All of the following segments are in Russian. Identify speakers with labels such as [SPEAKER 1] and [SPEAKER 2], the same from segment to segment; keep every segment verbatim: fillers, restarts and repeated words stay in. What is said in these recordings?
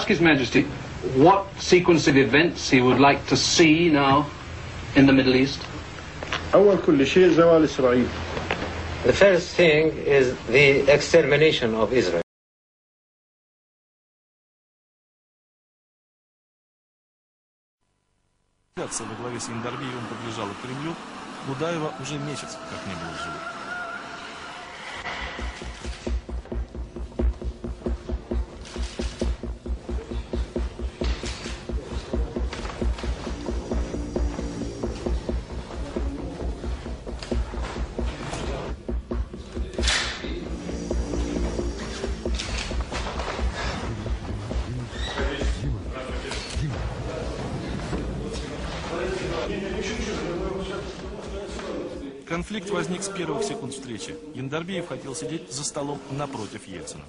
[SPEAKER 1] ask His Majesty what sequence of events he would like to see now in the Middle East?
[SPEAKER 2] The first thing is the extermination of Israel.
[SPEAKER 3] Во главе с Яндарбиевым подъезжала к Кремлю, Будаева уже месяц как не было живых. Конфликт возник с первых секунд встречи. Яндарбиев хотел сидеть за столом напротив Ельцина.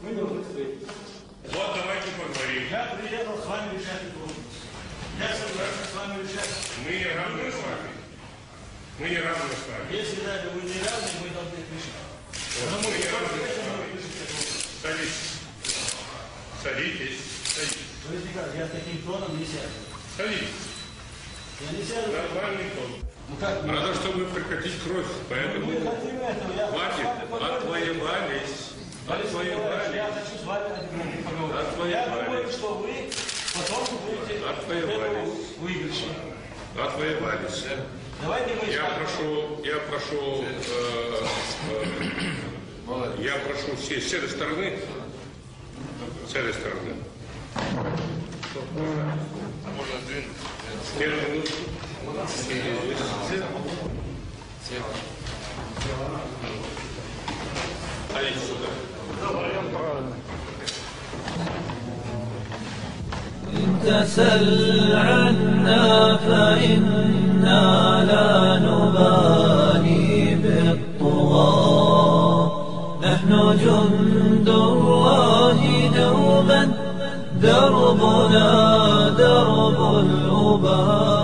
[SPEAKER 4] Вот давайте поговорим. Я приехал с вами решать вопрос. Я согласен с вами решать. Мы не равны с вами. Мы не равны с вами. Если даже вы не равны, мы должны их решить. Но мы не равны с вами. Садитесь. Садитесь. Садитесь. Я с таким тоном не сяду. Садитесь. Я не сяду. Нормальный тон. Надо, чтобы прекратить кровь, поэтому хватит, отвоевались, отвоевались, я хочу с вами поговорить. Я думаю, что вы потом будете отвоевались, выигрыши. Отвоевались. Давайте мы я прошу, я прошу, э, э, я прошу все, с этой стороны, с этой стороны. А можно сдвинуть? Первую минуту.
[SPEAKER 5] تسل عنا فإنا لا نبالي بالطغاة نحن جند الله دوما دربنا درب الأباء